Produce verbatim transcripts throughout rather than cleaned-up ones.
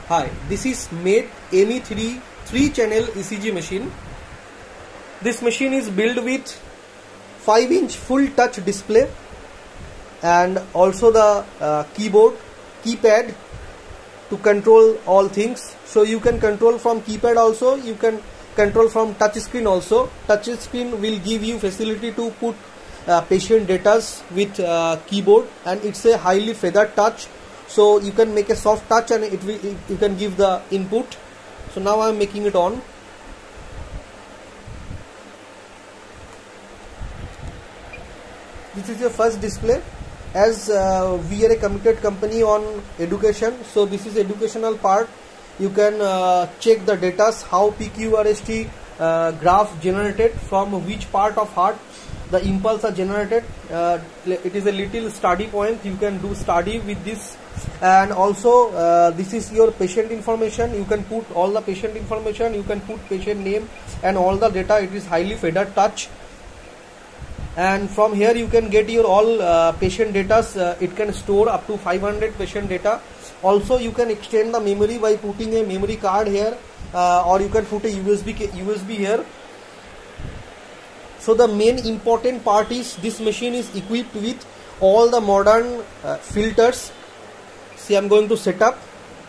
Hi, this is made M E three three channel E C G machine. This machine is built with five inch full touch display and also the uh, keyboard, keypad to control all things. So you can control from keypad also, you can control from touch screen also. Touch screen will give you facility to put uh, patient data with uh, keyboard, and it's a highly feathered touch, so you can make a soft touch and it will, it, you can give the input. So now I am making it on. This is your first display. As uh, we are a committed company on education, so this is educational part. You can uh, check the data, how P Q R S T uh, graph generated, from which part of heart the impulse are generated. Uh, it is a little study point, you can do study with this. And also uh, this is your patient information. You can put all the patient information, you can put patient name and all the data. It is highly feathered touch, and from here you can get your all uh, patient data. Uh, it can store up to five hundred patient data. Also you can extend the memory by putting a memory card here, uh, or you can put a U S B U S B here. So the main important part is this machine is equipped with all the modern uh, filters. See, I'm going to set up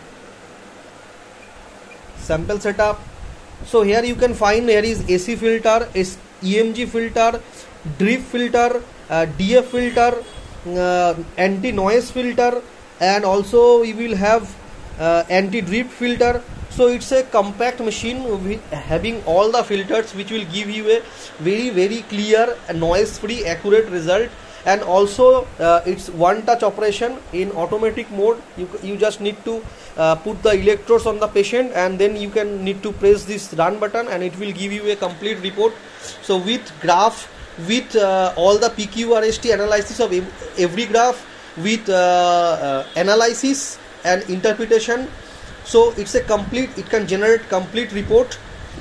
sample setup. So here you can find here is A C filter, E M G filter, drip filter, uh, D F filter, uh, anti-noise filter, and also we will have uh, anti-drip filter. So it's a compact machine with having all the filters, which will give you a very very clear, noise free, accurate result. And also uh, it's one touch operation in automatic mode. You, you just need to uh, put the electrodes on the patient, and then you can need to press this run button and it will give you a complete report. So with graph, with uh, all the P Q R S T analysis of every graph, with uh, uh, analysis and interpretation, so it's a complete, it can generate complete report.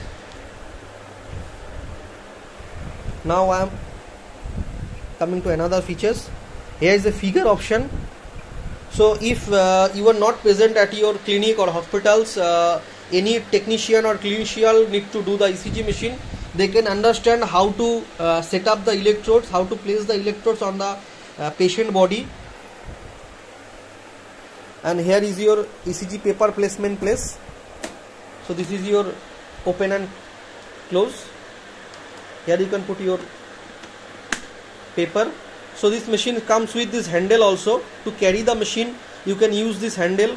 Now I am coming to another features. Here is the figure option. So if uh, you are not present at your clinic or hospitals, uh, any technician or clinician need to do the E C G machine, they can understand how to uh, set up the electrodes, how to place the electrodes on the uh, patient body. And here is your E C G paper placement place. So this is your open and close. Here you can put your paper. So this machine comes with this handle also. To carry the machine, you can use this handle.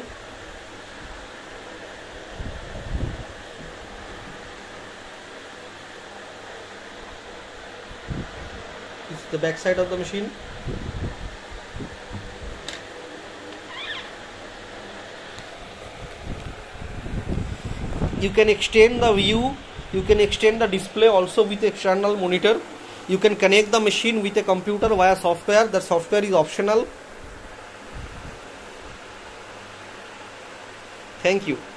This is the back side of the machine. You can extend the view, you can extend the display also with external monitor. You can connect the machine with a computer via software. The software is optional. Thank you.